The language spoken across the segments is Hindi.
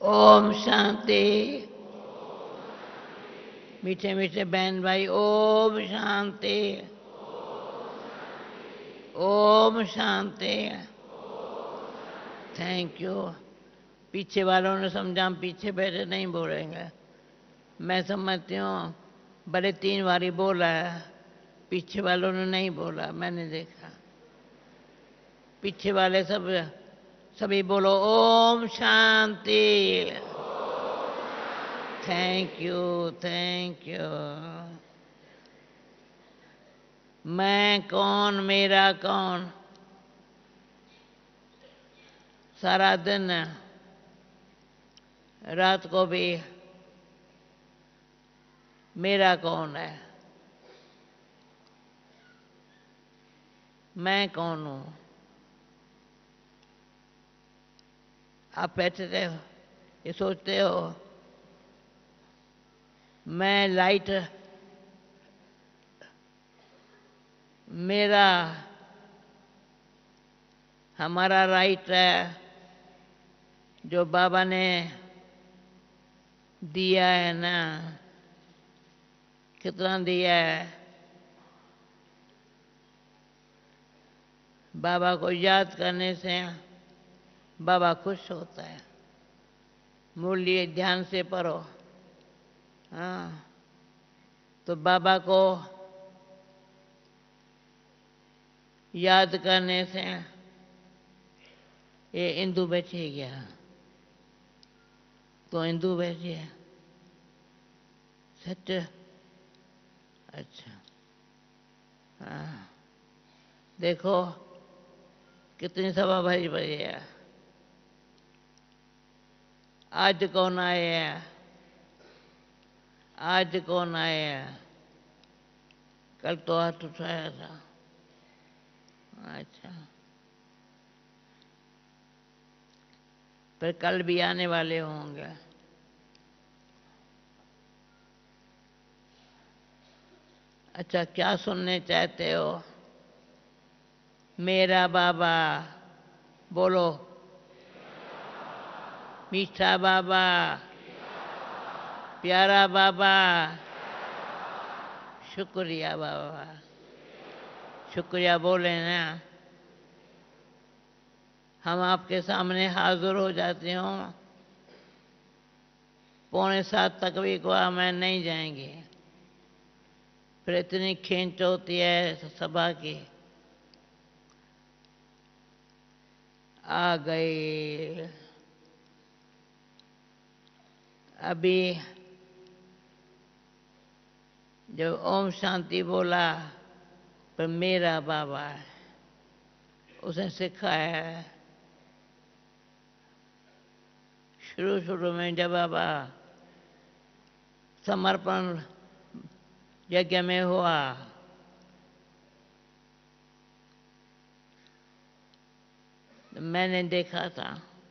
ओम शांति। मीठे मीठे बहन भाई, ओम शांति, ओम शांति। Thank you. पीछे वालों ने समझा, हम पीछे बैठे नहीं बोलेंगे। मैं समझती हूँ बड़े 3 बारी बोला है, पीछे वालों ने नहीं बोला, मैंने देखा। पीछे वाले सभी बोलो Om Shanti. Thank you, thank you. मैं कौन, मेरा कौन? सारा दिन रात को भी मेरा कौन है? मैं कौन हूं? आप बैठते हो, ये सोचते हो मैं लाइट, मेरा, हमारा राइट है जो बाबा ने दिया है ना। कितना दिया है? बाबा को याद करने से बाबा खुश होता है। मूल्य ध्यान से पढ़ो। हाँ, तो बाबा को याद करने से ये इंदु बैठी गया, तो इंदु बैठी है। सच? अच्छा। हाँ, देखो कितनी सभा भरी पड़ी है। आज कौन आए हैं? आज कौन आए हैं? कल तो हाथ उठाया था। अच्छा, पर कल भी आने वाले होंगे। अच्छा, क्या सुनने चाहते हो? मेरा बाबा बोलो। मीठा बाबा, प्यारा बाबा, शुक्रिया बाबा। शुक्रिया बोले ना। हम आपके सामने हाजिर हो जाते हो। 6:45 तक भी को मैं नहीं जाएंगे, फिर इतनी खींच होती है सभा की। आ गई। अभी जब ओम शांति बोला, पर मेरा बाबा है, उसने सिखाया है। शुरू शुरू में जब बाबा समर्पण यज्ञ में हुआ, तो मैंने देखा था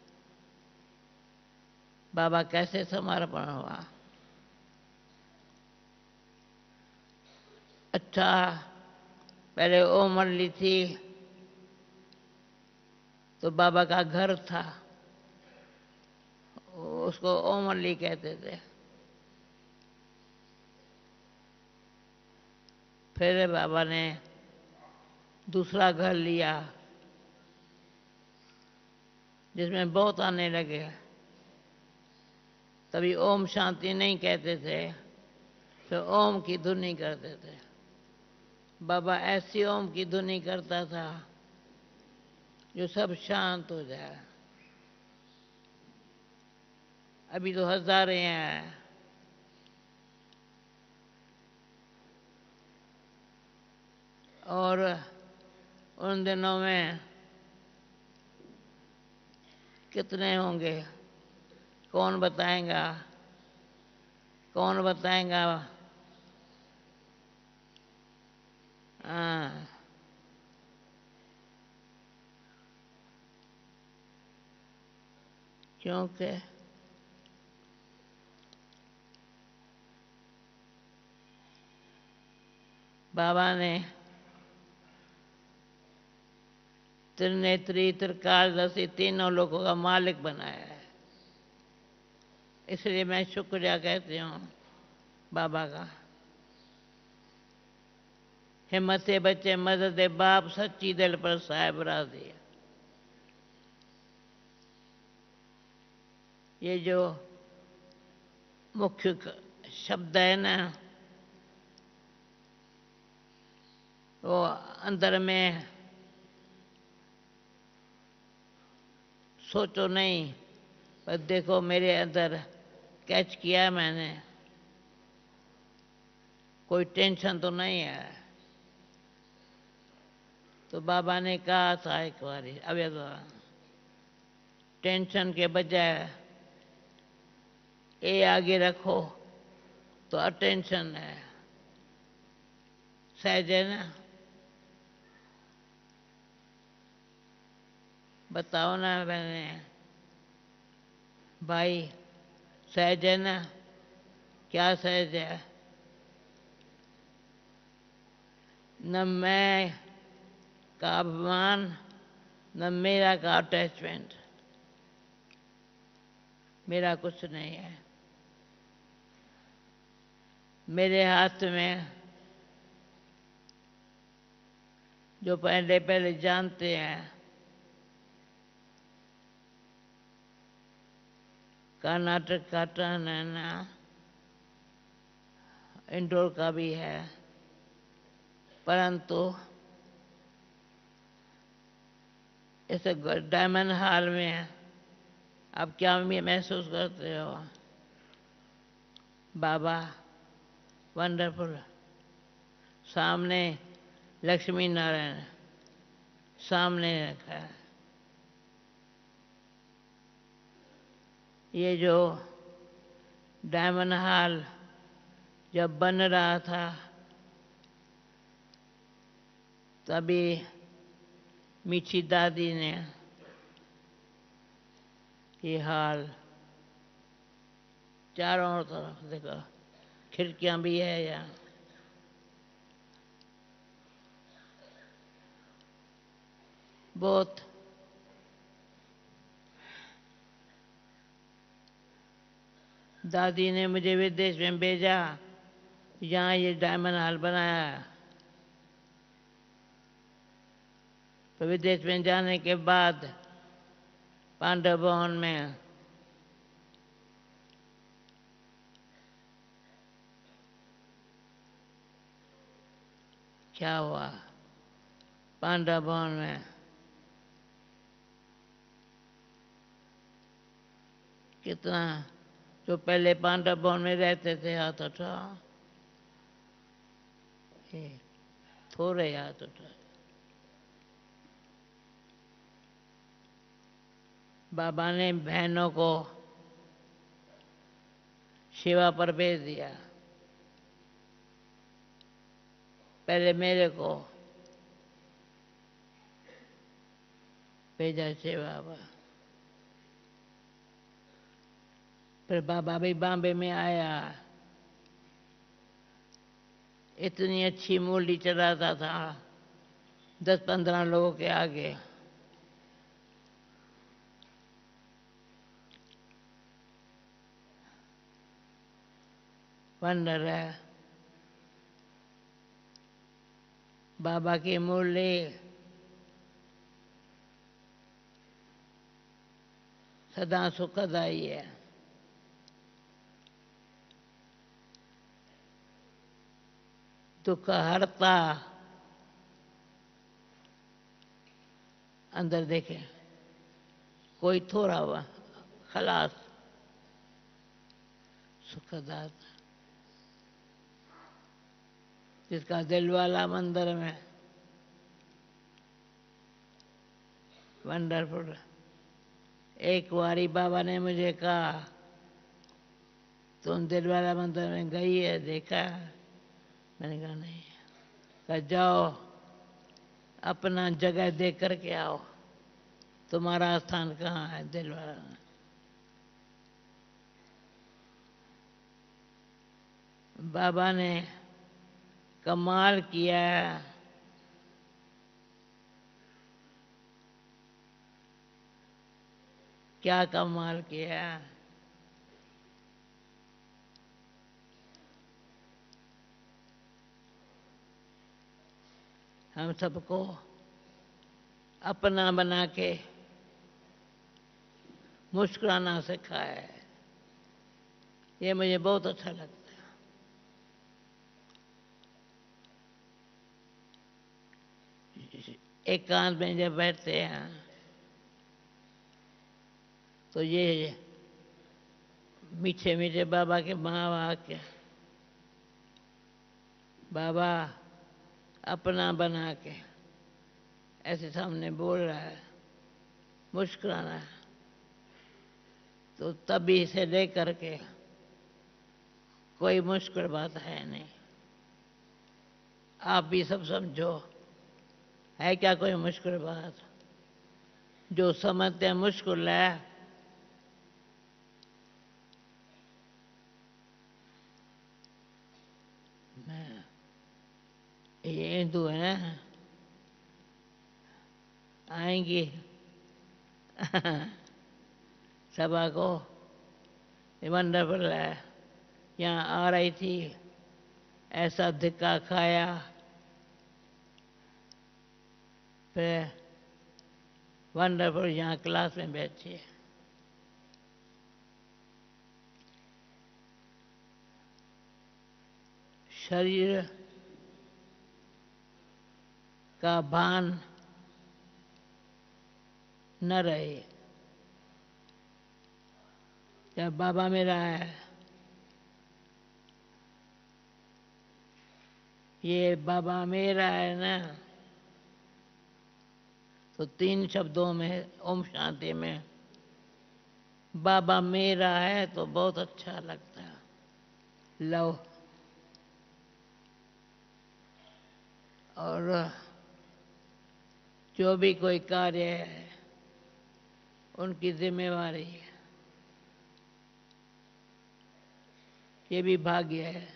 बाबा कैसे समर्पण हुआ। अच्छा, पहले उम्र ली थी तो बाबा का घर था, उसको ओमरली कहते थे। फिर बाबा ने दूसरा घर लिया जिसमें बहुत आने लगे। तभी ओम शांति नहीं कहते थे, तो ओम की धुनी करते थे। बाबा ऐसी ओम की धुनी करता था जो सब शांत हो जाए। अभी तो हजारें हैं। और उन दिनों में कितने होंगे? कौन बताएगा? कौन बताएगा? हाँ, क्योंकि बाबा ने त्रिनेत्री, त्रिकालदर्शी तीनों लोगों का मालिक बनाया है। इसलिए मैं शुक्रिया कहती हूँ बाबा का। हिम्मत से बच्चे मदद बाप सच्ची दिल पर साहिब राजी। ये जो मुख्य शब्द है ना, वो अंदर में सोचो नहीं, पर देखो मेरे अंदर कैच किया मैंने। कोई टेंशन तो नहीं है। तो बाबा ने कहा था एक बार, अब टेंशन के बजाय ए आगे रखो तो अटेंशन है। सहज है ना? बताओ ना मैंने भाई, सहज है ना? क्या सहज है? न मैं का अभिमान, न मेरा का अटैचमेंट। मेरा कुछ नहीं है। मेरे हाथ में जो पहले पहले जानते हैं, कर्नाटक का टर्न है ना, इंदौर का भी है, परंतु इस डायमंड हॉल में आप क्या महसूस करते हो? बाबा वंडरफुल, सामने लक्ष्मी नारायण सामने रखा है। ये जो डायमंड हॉल जब बन रहा था, तभी मीठी दादी ने ये हॉल चारों तरफ देखो, खिड़कियां भी है यहाँ, बहुत दादी ने मुझे विदेश में भेजा, यहाँ ये डायमंड हॉल बनाया। तो विदेश में जाने के बाद पांडव भवन में क्या हुआ? पांडव भवन में कितना, जो पहले पांडव भवन में रहते थे हाथ उठा, थोड़े हाथ उठा। बाबा ने बहनों को सेवा पर भेज दिया, पहले मेरे को भेजा सेवा पर। फिर बाबा भी बॉम्बे में आया, इतनी अच्छी मूर्ति चलाता था 10-15 लोगों के आगे। वंडर है बाबा की मुरली, सदा सुखदाई है। दुख हरता, अंदर देखे कोई थोड़ा हुआ खलास, सुखदाता, जिसका दिल वाला मंदिर में। वंडरफुल। एक बारी बाबा ने मुझे कहा, तुम दिल वाला मंदिर में गई है, देखा? मैंने कहा नहीं। कहा जाओ अपना जगह देख करके आओ, तुम्हारा स्थान कहाँ है दिल वाला में। बाबा ने कमाल किया है। क्या कमाल किया है। हम सबको अपना बना के मुस्कुराना सिखाया है। ये मुझे बहुत अच्छा लगता है। एकांत में जब बैठते हैं तो ये मीठे मीठे बाबा के महावाक्य, बाबा अपना बना के ऐसे सामने बोल रहा है, मुस्कुराना है, तो तभी से लेकर के कोई मुश्किल बात है नहीं। आप भी सब समझो, है क्या कोई मुश्किल बात? जो समझते हैं मुश्किल है, ये हिंदू है ना, आएंगी सभा को, वंडरफुल है, यहाँ आ रही थी, ऐसा धिक्का खाया, फिर वंडरफुल यहाँ क्लास में बैठी है। शरीर का भान न रहे। जब बाबा मेरा है, ये बाबा मेरा है ना, तो 3 शब्दों में ओम शांति में बाबा मेरा है तो बहुत अच्छा लगता है। लो, और जो भी कोई कार्य है उनकी जिम्मेवारी है, ये भी भाग्य है।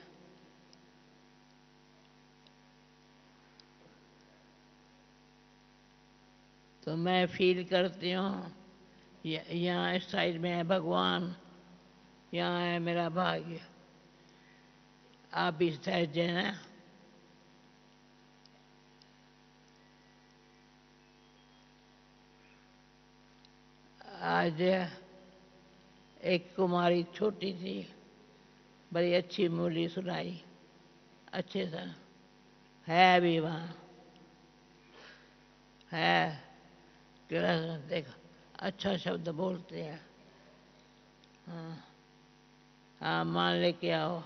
तो मैं फील करती हूँ यहाँ इस साइड में है भगवान, यहाँ है मेरा भाग्य। आप भी साइड है ना। आज एक कुमारी छोटी सी बड़ी अच्छी मूली सुनाई, अच्छे से है अभी वहाँ है, क्लास में देखो, अच्छा शब्द बोलते हैं। हाँ हाँ, मान लेके आओ।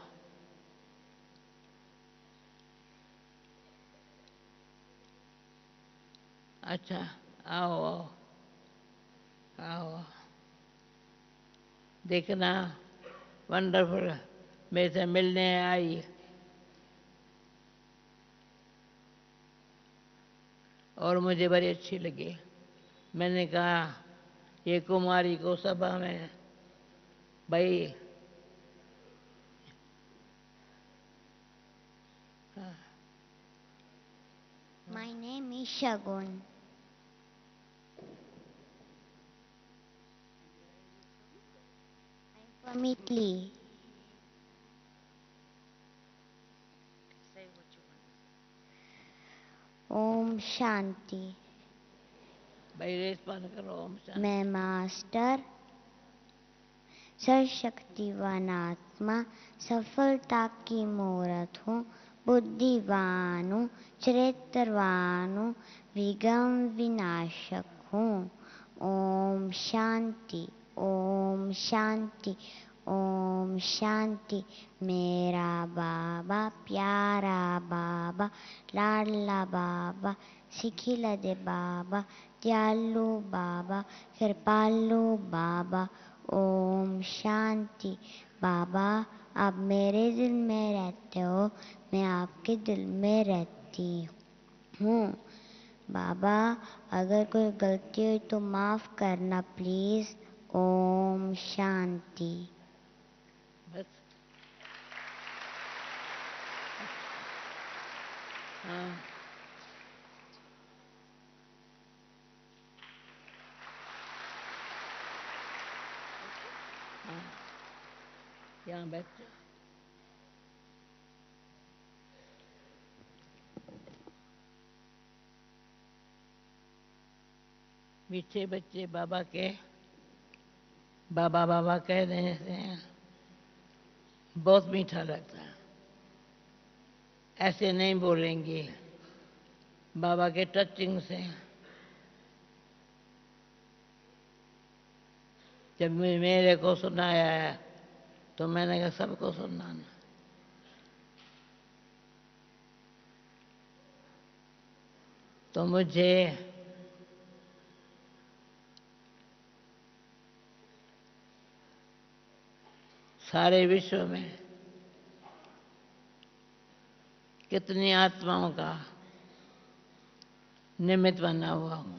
अच्छा, आओ आओ आओ, देखना वंडरफुल मेरे से मिलने आई और मुझे बड़ी अच्छी लगी। मैंने कहा ये कुमारी को सभा में भाई, My name is Shagun. I'm from Italy. Om Shanti. भाई रेस्पॉन्ड करो। ओम शांति। मैं मास्टर सर्वशक्तिवान आत्मा सफलता की मूर्त हूँ, बुद्धिवान हूँ, चरित्रवान हूँ, विघ्न विनाशक हूँ। ओम शांति, ओम शांति, ओम शांति। मेरा बाबा, प्यारा बाबा, लाडला बाबा, सिखिला दे बाबा, दयालु बाबा, कृपालु बाबा। ओम शांति। बाबा, आप मेरे दिल में रहते हो, मैं आपके दिल में रहती हूँ। बाबा, अगर कोई गलती हुई तो माफ करना प्लीज। ओम शांति। बस हाँ, हाँ, यहाँ बैठ जाओ। मीठे बच्चे बाबा के बाबा बाबा कह देने से बहुत मीठा लगता है। ऐसे नहीं बोलेंगे, बाबा के टचिंग से। जब मेरे को सुनाया है तो मैंने कहा सबको सुनाना। तो मुझे सारे विश्व में कितनी आत्माओं का निमित्त बना हुआ हूँ।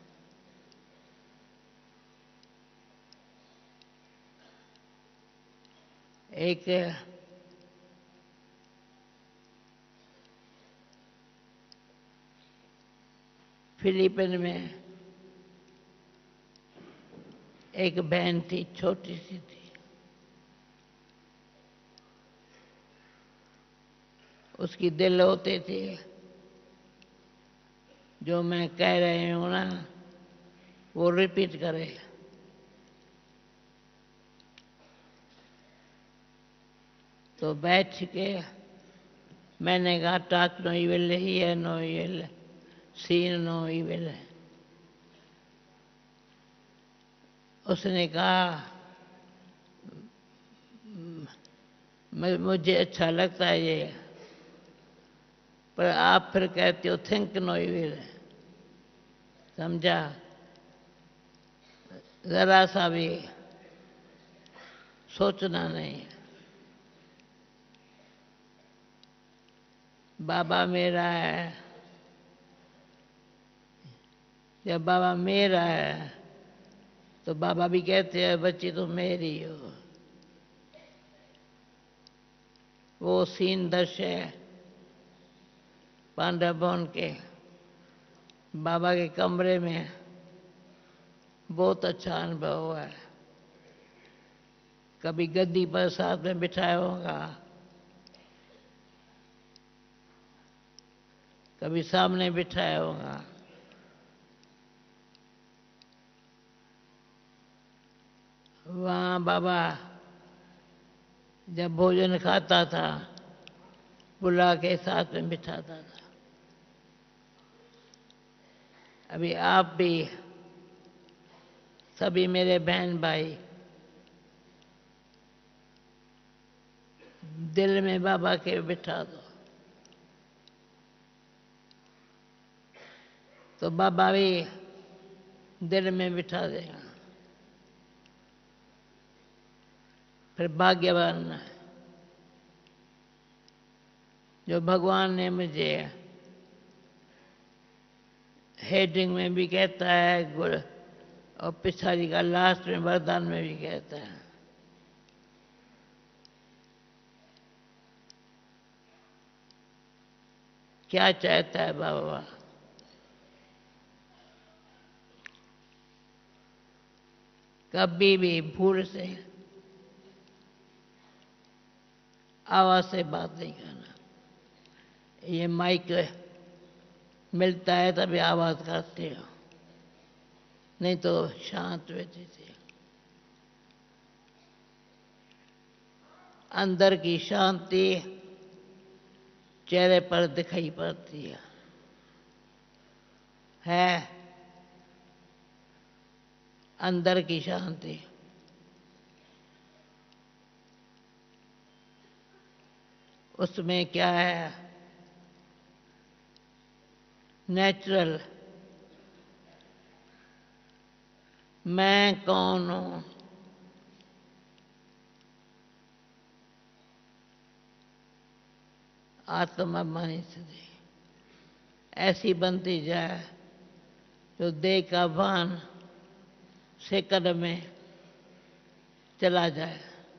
एक फिलीपीन में एक बहन थी, छोटी सी थी। उसकी दिल होते थे जो मैं कह रही हूँ ना वो रिपीट करे। तो बैठ के मैंने कहा talk no evil, hear no evil, seen no evil. उसने कहा मुझे अच्छा लगता है ये, पर आप फिर कहते हो थिंक नो इविल। समझा? जरा सा भी सोचना नहीं। बाबा मेरा है, जब बाबा मेरा है तो बाबा भी कहते हैं बच्ची तुम मेरी हो। वो सीन दर्श है पांडव भवन के बाबा के कमरे में, बहुत अच्छा अनुभव हुआ है। कभी गद्दी पर साथ में बिठाया होगा, कभी सामने बिठाया होगा। वहाँ बाबा जब भोजन खाता था बुला के साथ में बिठाता था। अभी आप भी सभी मेरे बहन भाई दिल में बाबा के बिठा दो तो बाबा भी दिल में बिठा देगा। फिर भाग्यवान है जो भगवान ने मुझे हेडिंग में भी कहता है गुड़, और पिछाड़ी का लास्ट में वरदान में भी कहता है। क्या चाहता है बाबा? कभी भी भूल से आवाज से बात नहीं करना। ये माइक मिलता है तभी आवाज करते हो, नहीं तो शांत बैठी थी। अंदर की शांति चेहरे पर दिखाई पड़ती है अंदर की शांति। उसमें क्या है? नेचुरल मैं कौन हूं, आत्माभिमानी स्थिति ऐसी बनती जाए जो देह का भान सेकंड में चला जाए।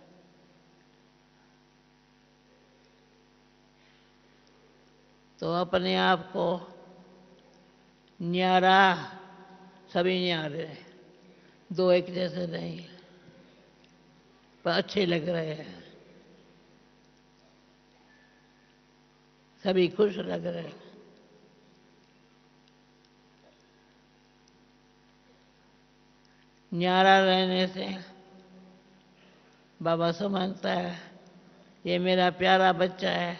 तो अपने आप को न्यारा, सभी न्यारे हैं, दो एक जैसे नहीं, पर अच्छे लग रहे हैं, सभी खुश लग रहे हैं। न्यारा रहने से बाबा समझता है ये मेरा प्यारा बच्चा है।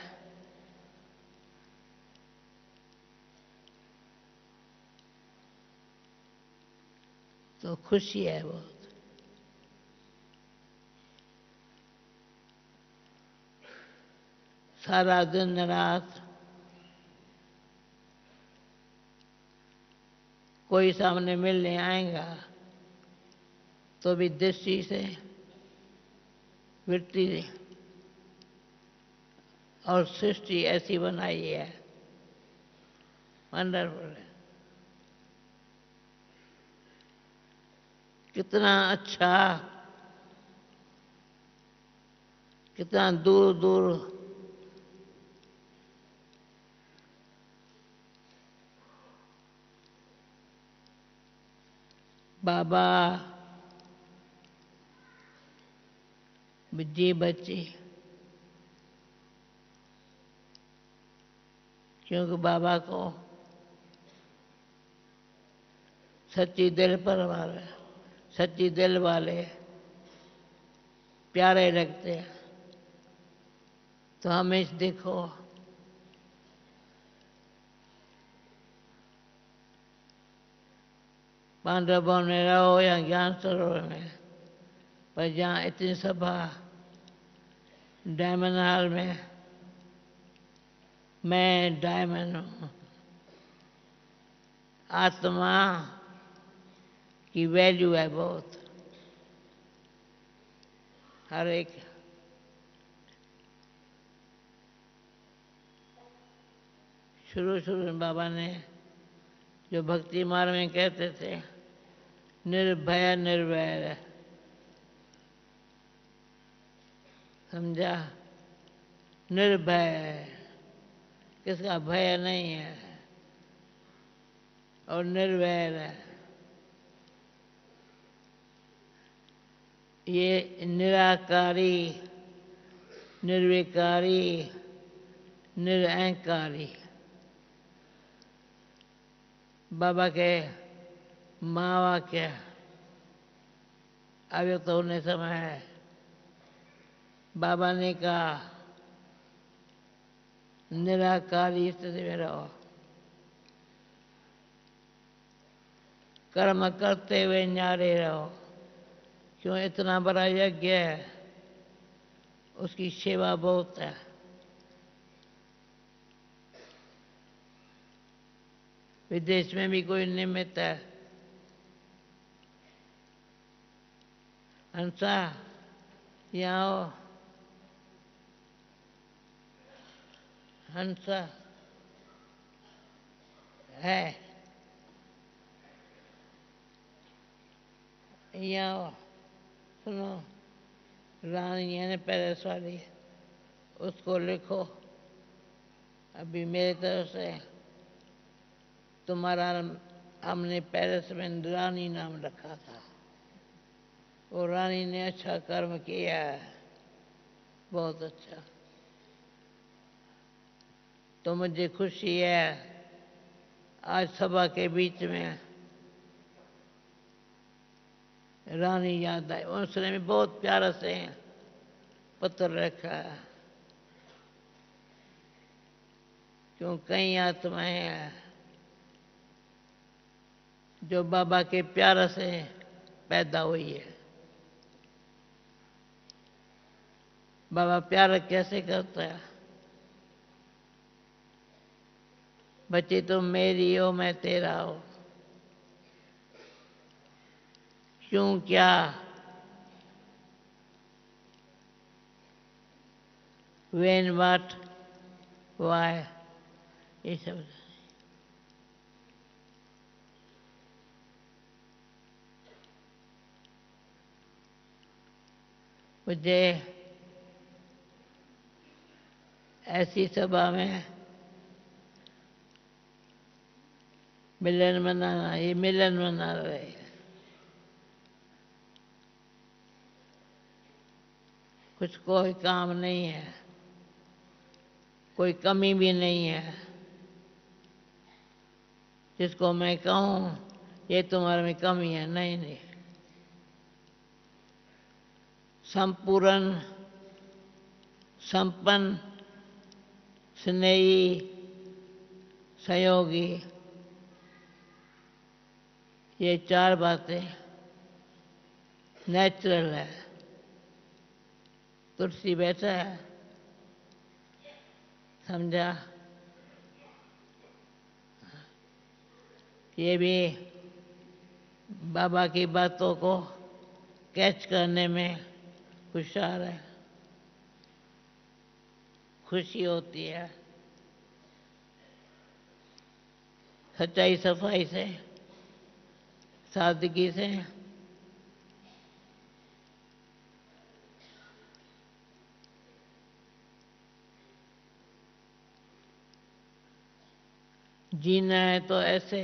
तो खुशी है बहुत। सारा दिन रात कोई सामने मिलने आएगा तो भी दृष्टि से वृत्ति और सृष्टि ऐसी बनाई है, वंडरफुल है। कितना अच्छा, कितना दूर दूर बाबा जी बच्ची, क्योंकि बाबा को सच्ची दिल पर वाले, सच्ची दिल वाले प्यारे लगते हैं। तो हमें देखो पांडव भवन में रहो या ज्ञान सरोवर में, पर जहाँ इतनी सभा डायमंड हॉल में, मैं डायमंड हूँ। आत्मा की वैल्यू है बहुत। हर एक शुरू में बाबा ने जो भक्ति मार्ग में कहते थे निर्भय निर्वैर, समझा? निर्भय, किसका भय नहीं है, और निर्वैर है। ये निराकारी, निर्विकारी, निरअहंकारी बाबा के महावाक्य अव्यक्त होने समय है। बाबा ने कहा निराकारी स्थिति में रहो, कर्म करते हुए न्यारे रहो। क्यों? इतना बड़ा यज्ञ है, उसकी सेवा बहुत है। विदेश में भी कोई निमित्त है। हंसा यहाँ आओ, हंसा है यहाँ आओ। सुनो, रानी है ना पेरिस वाली, उसको लिखो अभी मेरी तरफ से तुम्हारा, हमने पेरिस में रानी नाम रखा था। वो रानी ने अच्छा कर्म किया है, बहुत अच्छा। तो मुझे खुशी है आज सभा के बीच में रानी याद आई। उसने भी बहुत प्यारा से पत्र रखा है। क्यों? कई आत्माएं हैं जो बाबा के प्यार से पैदा हुई है। बाबा प्यार कैसे करता है? बच्ची तुम मेरी हो, मैं तेरा हो। क्यों? क्या? when, what, why, ये सब। मुझे ऐसी सभा में मिलन मनाना, ये मिलन मना रहे हैं। कुछ कोई काम नहीं है, कोई कमी भी नहीं है जिसको मैं कहूँ ये तुम्हारे में कमी है। नहीं नहीं, संपूर्ण, संपन्न, स्नेही, सहयोगी, ये चार बातें नेचुरल है। तुलसी बैठा है, समझा? ये भी बाबा की बातों को कैच करने में होशियार है। खुशी होती है सच्चाई, सफाई से, सादगी से। जीना है तो ऐसे,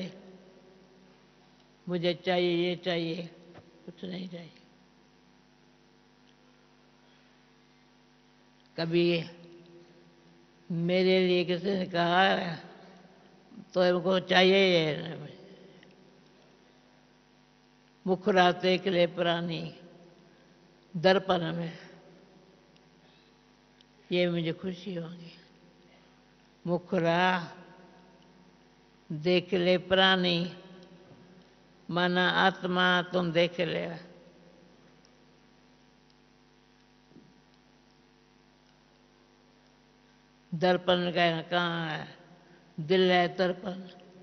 मुझे चाहिए, ये चाहिए, कुछ नहीं चाहिए। कभी मेरे लिए किसी ने कहा है तो इनको चाहिए ये, मुखराते के प्राणी दर्पण में, ये मुझे खुशी होगी। मुखरा देख ले प्राणी, माना आत्मा तुम देख ले। दर्पण कहाँ है? दिल है दर्पण।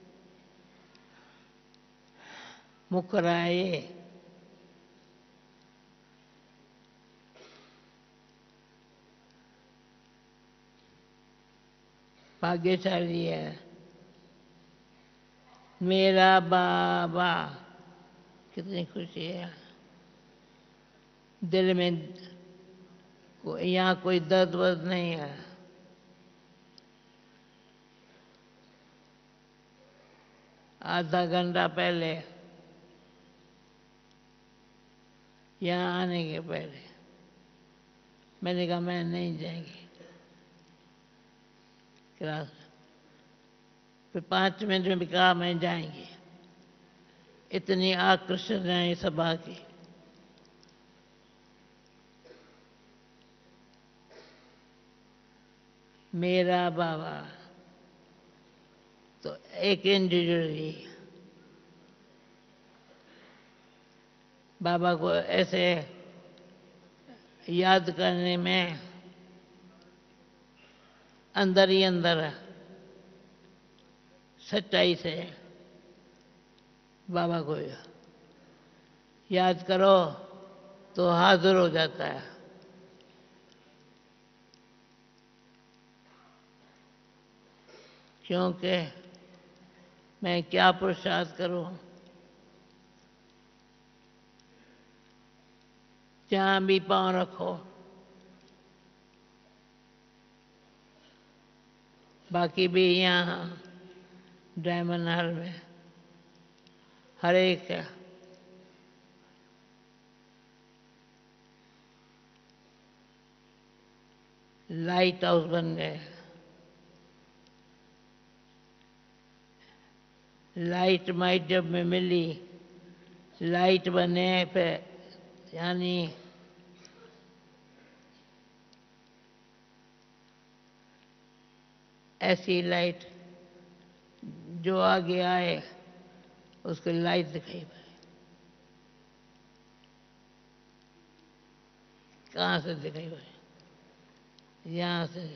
मुखरा है ये। भाग्यशाली है मेरा बाबा। कितनी खुशी है। दिल में यहाँ कोई दर्द वर्द नहीं है। आधा घंटा पहले, यहाँ आने के पहले, मैंने कहा मैं नहीं जाएंगी क्लास। फिर 5 मिनट में भी कहा मैं जाएंगी। इतनी आकर्षण है इस सभा की। मेरा बाबा तो एक इंडिविजुअली बाबा को ऐसे याद करने में अंदर ही अंदर सच्चाई से बाबा को याद करो तो हाजिर हो जाता है। क्योंकि मैं क्या पुरुषार्थ करूं, जहां भी पांव रखो, बाकी भी यहाँ डायमंड हॉल में हर एक लाइट हाउस बन गए। लाइट माइट जब में मिली, लाइट बने फिर, यानी ऐसी लाइट जो आगे आए उसको लाइट दिखाई पड़े। कहाँ से दिखाई पड़े? यहाँ से।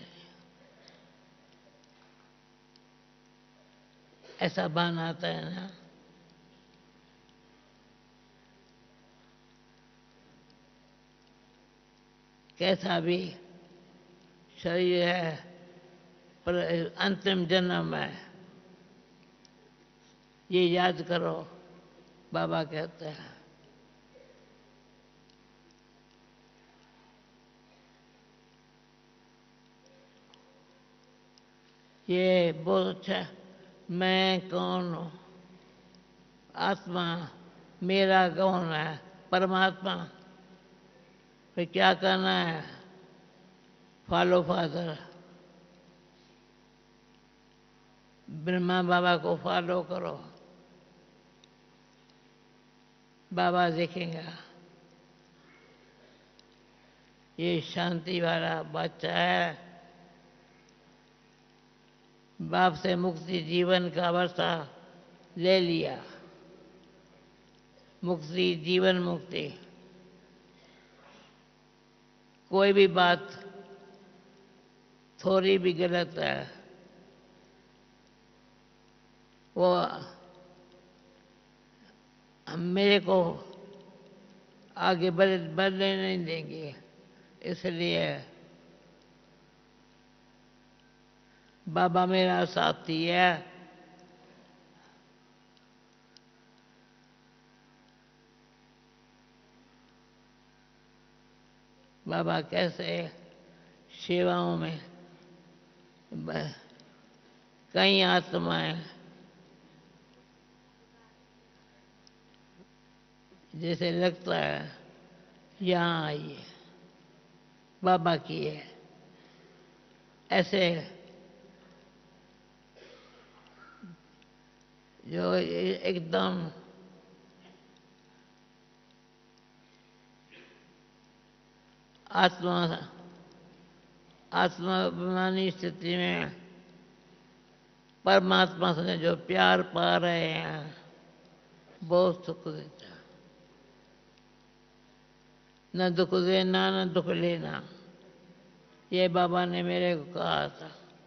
ऐसा बान आता है ना। कैसा भी शरीर है पर अंतिम जन्म है, ये याद करो, बाबा कहते हैं। ये बहुत अच्छा। मैं कौन हूँ? आत्मा। मेरा कौन है? परमात्मा। फिर क्या करना है? Follow father. ब्रह्मा बाबा को फॉलो करो, बाबा देखेगा। ये शांति वाला बच्चा है। बाप से मुक्ति जीवन का वर्षा ले लिया। मुक्ति जीवन मुक्ति। कोई भी बात थोड़ी भी गलत है वो मेरे को आगे बढ़ने नहीं देंगे। इसलिए बाबा मेरा साथी है। बाबा कैसे सेवाओं में कई आत्माएं जैसे लगता है यहाँ आई है, बाबा की है, ऐसे जो एकदम आत्माभिमानी स्थिति में परमात्मा से जो प्यार पा रहे हैं बहुत सुख देता। न दुख देना न दुख लेना, ये बाबा ने मेरे को कहा था।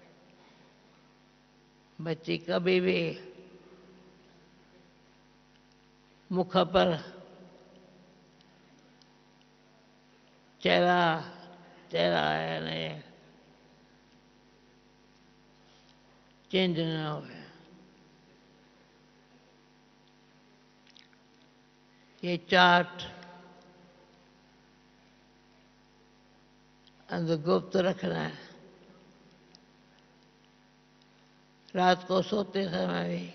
बच्ची कभी भी मुख पर चेहरा है नहीं चेंज न हो। ये चार्ट अंदर गुप्त रखना है। रात को सोते समय भी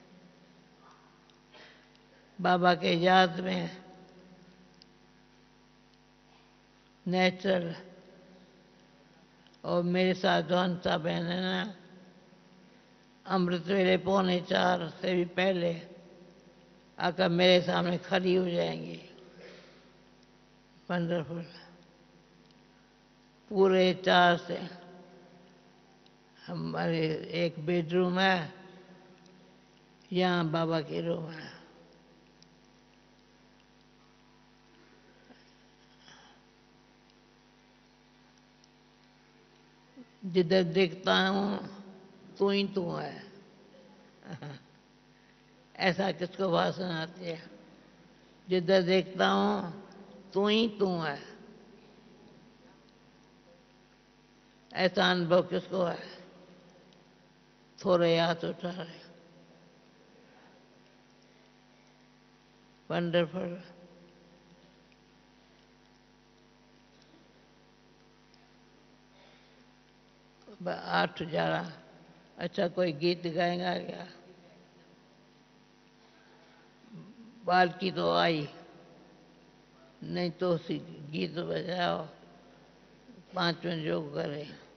बाबा के याद में नेचुरल और मेरे साथ जोनता बहन है ना, अमृत वेले 3:45 से भी पहले आकर मेरे सामने खड़ी हो जाएंगी। वंडरफुल। पूरे 4 से हमारे एक बेडरूम है, यहाँ बाबा की रूम है। जिधर देखता हूँ तू ही तू है। ऐसा किसको भाषण आती है? जिधर देखता हूँ तू ही तू है, ऐसा अनुभव किसको है? थोड़े हाथ उठा रहे। वंडरफुल। आठ जरा अच्छा कोई गीत गाएगा क्या? बाल की तो आई नहीं तो गीत बजाओ, 5 मिनट योग करें।